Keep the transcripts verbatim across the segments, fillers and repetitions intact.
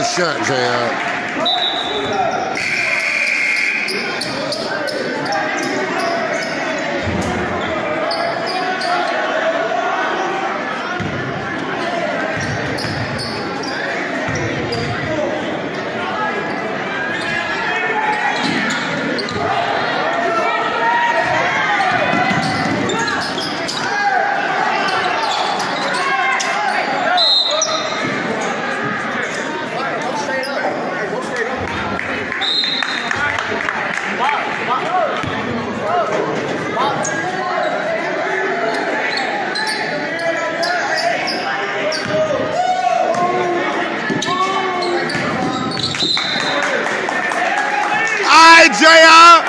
shot, J R. J R.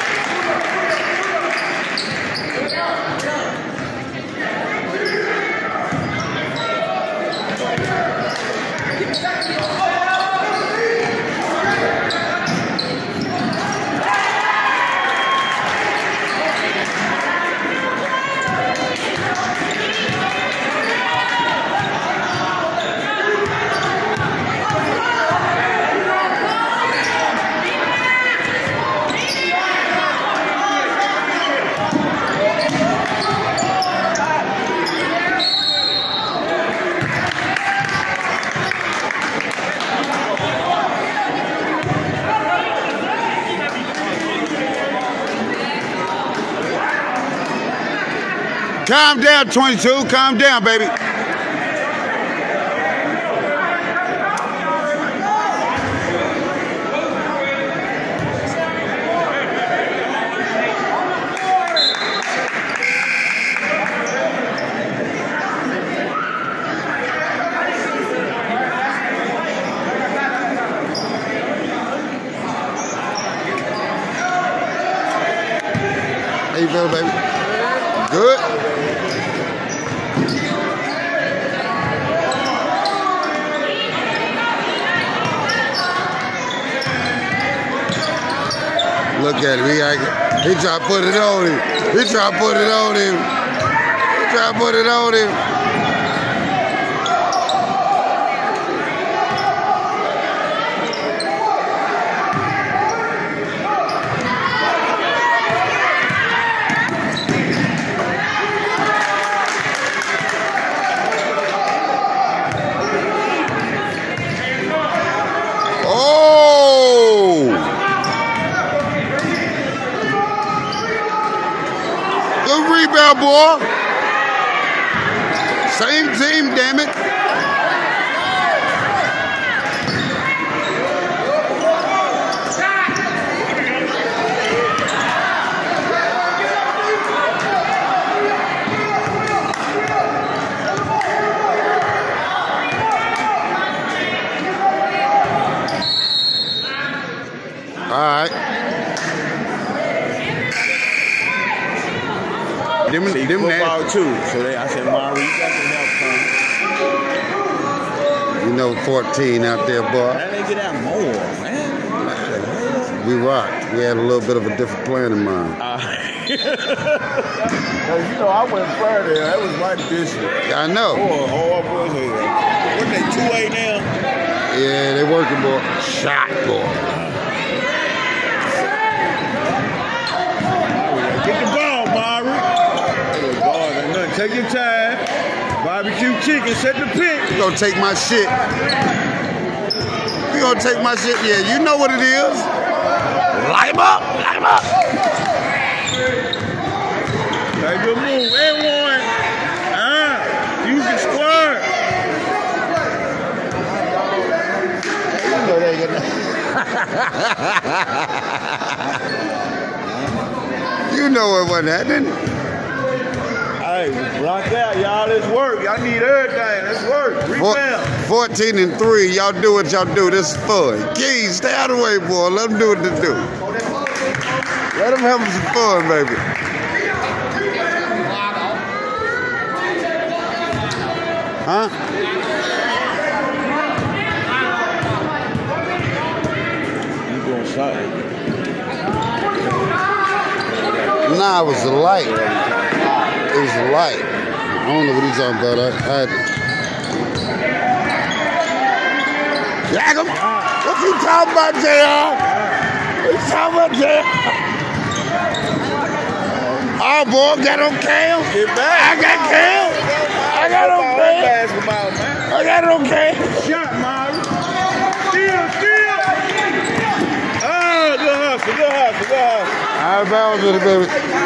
Calm down, twenty-two. Calm down, baby. How you feeling, baby? Good? Look at him. He, he try to put it on him. He try to put it on him. He try to put it on him. Rebound, boy. Same team, damn it. All right. Them, See, them football that, too. So they, I said, Mari, you got some help, son. You know, fourteen out there, boy. Man, they get out more, man. We rock. We had a little bit of a different plan in mind. Uh, you know, I went further. That was my district. I know. Oh, hard boys. What they two A now? Yeah, they working, boy. Shot, boy. Get the ball, Mari. Take your time. Barbecue chicken, set the pick. You gonna take my shit. You gonna take my shit? Yeah, you know what it is. Light him up. Light him up. Hey, good move. And one. Uh, use the squad. You know they gonna. You know it wasn't happening. Hey, block out, y'all. Let's work. Y'all need everything. Let's work. Rebound. fourteen and three. Y'all do what y'all do. This is fun. Keys, stay out of the way, boy. Let them do what they do. Let them have some fun, baby. Huh? You doing something? Nah, it was a light. It was a light. I don't know what he's talking about. I, I had to. Yak him. What you talking about, J R? What you talking about, J R? Oh, boy, got on cam. Get back. I got cam. I got on cam. Basketball, man. I got on cam. Shot, Myra. Steal, steal. Oh, good hustle, good hustle, good hustle. Out of bounds with it, baby.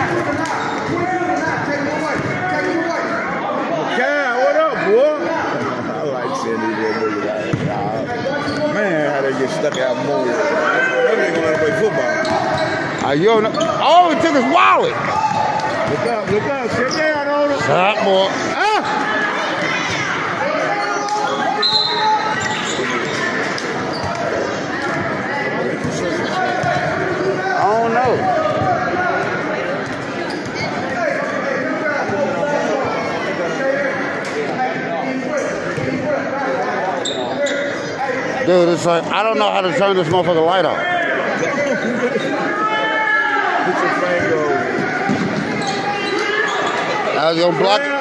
Kyle, what up, boy? I like seeing these little niggas out here. Man, how they get stuck out more. Maybe they gonna play football. Uh, yo, no. Oh, he took his wallet. Look out, look out, sit down on him. Stop, boy. Ah! I don't know. Dude, it's like, I don't know how to turn this motherfucking light off. Put your finger over. I was gonna block.